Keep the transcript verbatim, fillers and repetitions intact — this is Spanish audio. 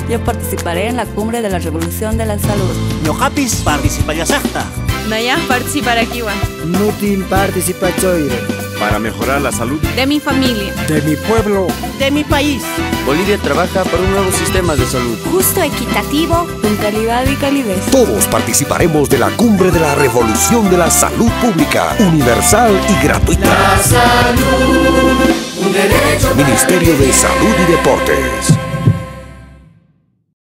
Yo participaré en la cumbre de la revolución de la salud. Ñoqapis participayasaqta. Naya participarkiwa. Nutin participachoire. Para mejorar la salud De mi familia. De mi pueblo. De mi país. Bolivia trabaja por un nuevo sistema de salud. Justo, equitativo. Con calidad y calidez. Todos participaremos de la cumbre de la revolución de la salud pública, universal y gratuita. La salud, un derecho. Ministerio de Salud y Deportes.